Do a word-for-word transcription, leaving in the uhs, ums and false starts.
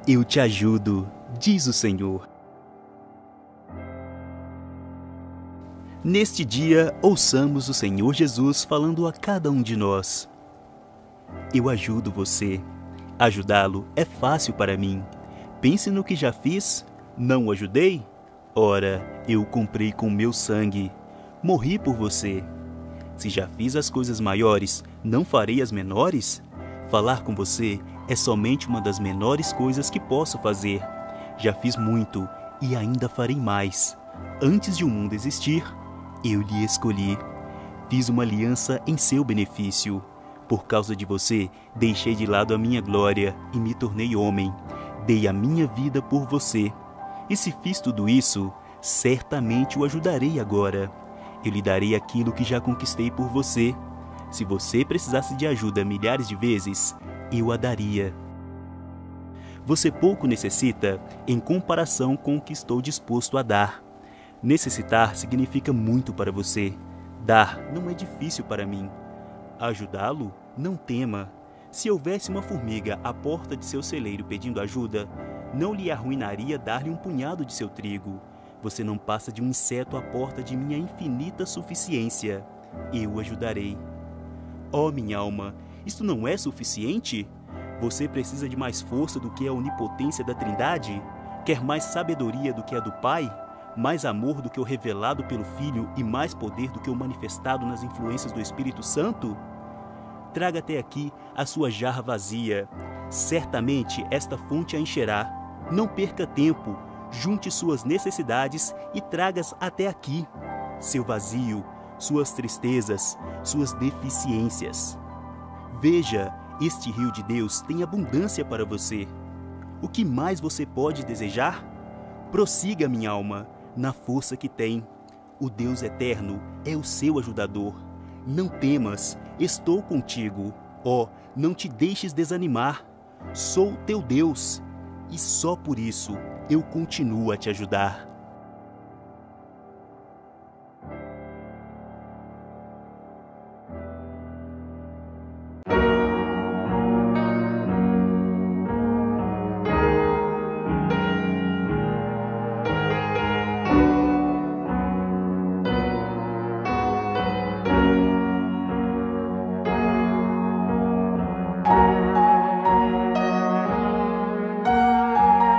Eu te ajudo, diz o Senhor. Neste dia, ouçamos o Senhor Jesus falando a cada um de nós. Eu ajudo você. Ajudá-lo é fácil para mim. Pense no que já fiz. Não o ajudei? Ora, eu o comprei com meu sangue. Morri por você. Se já fiz as coisas maiores, não farei as menores? Falar com você é somente uma das menores coisas que posso fazer. Já fiz muito e ainda farei mais. Antes de o mundo existir, eu lhe escolhi. Fiz uma aliança em seu benefício. Por causa de você, deixei de lado a minha glória e me tornei homem. Dei a minha vida por você. E se fiz tudo isso, certamente o ajudarei agora. Eu lhe darei aquilo que já conquistei por você. Se você precisasse de ajuda milhares de vezes, eu a daria. Você pouco necessita em comparação com o que estou disposto a dar. Necessitar significa muito para você. Dar não é difícil para mim. Ajudá-lo? Não tema. Se houvesse uma formiga à porta de seu celeiro pedindo ajuda, não lhe arruinaria dar-lhe um punhado de seu trigo. Você não passa de um inseto à porta de minha infinita suficiência. Eu o ajudarei. Oh, minha alma, isto não é suficiente? Você precisa de mais força do que a onipotência da Trindade? Quer mais sabedoria do que a do Pai? Mais amor do que o revelado pelo Filho e mais poder do que o manifestado nas influências do Espírito Santo? Traga até aqui a sua jarra vazia. Certamente esta fonte a encherá. Não perca tempo. Junte suas necessidades e traga-as até aqui. Seu vazio, suas tristezas, suas deficiências. Veja, este rio de Deus tem abundância para você. O que mais você pode desejar? Prossiga, minha alma, na força que tem. O Deus eterno é o seu ajudador. Não temas, estou contigo. Ó, não te deixes desanimar. Sou teu Deus, e só por isso eu continuo a te ajudar.